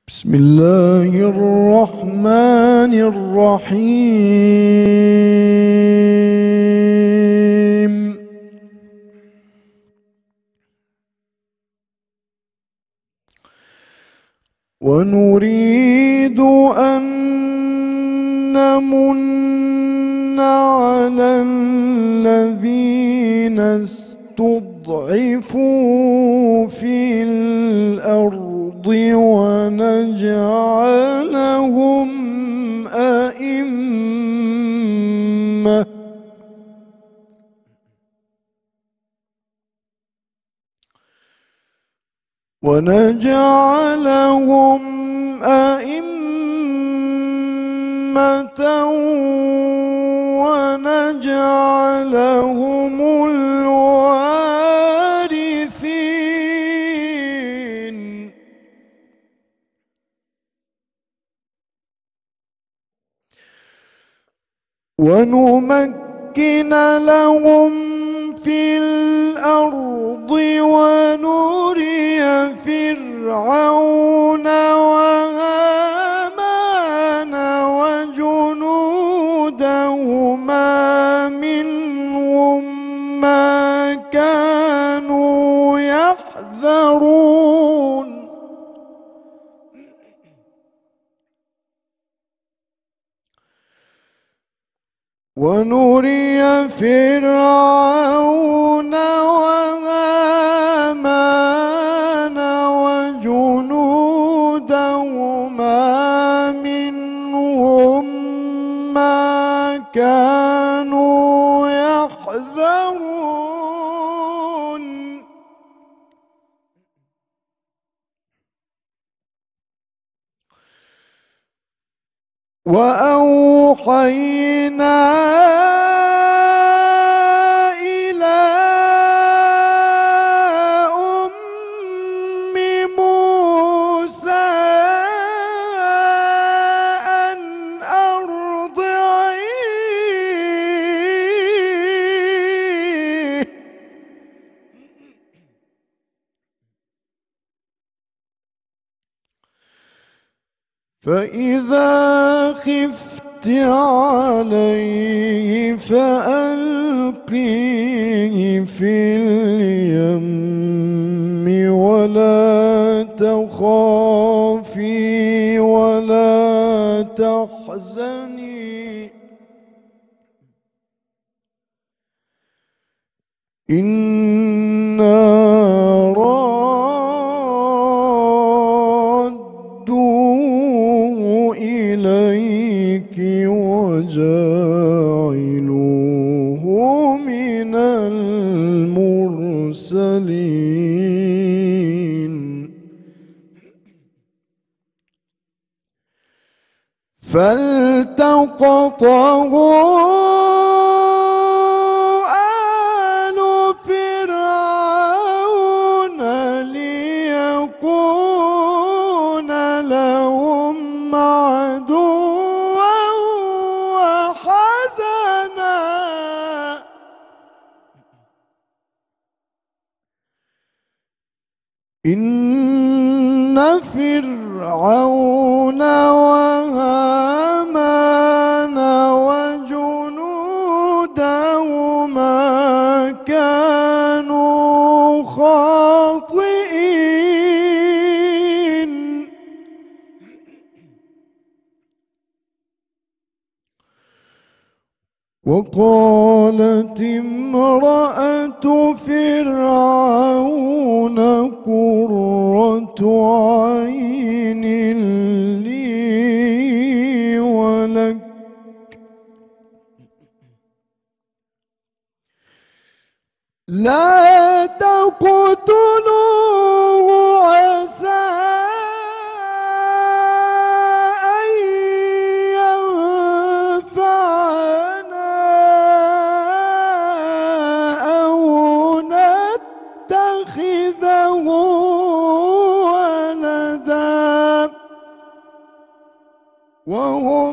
بسم الله الرحمن الرحيم. ونريد أن نمن على الذين استضعفوا في الأرض ونجعلهم أئمة ونجعلهم الوارثين ونمكن لهم في الأرض ونري فرعون وهامان وجنودهما منهم ما كانوا يحذرون ونري فرعون وهامان وجنودهما منهم ما كانوا يحذرون وأوحينا إلى أم موسى أن أرضعيه فإذا خفت عليه فألقيه في اليم ولا تخافي ولا تحزني إنا إليك وجاعلوه من المرسلين فالتقطه آل فرعون ليكون لهم عدوا وحزنا إن فرعون وهامان وجنودهما كانوا خاطئين وقالت امرأة فرعون قرة عين لي ولك لا تقتلوه عسى أن ينفعنا أو نتخذه ولدا وهم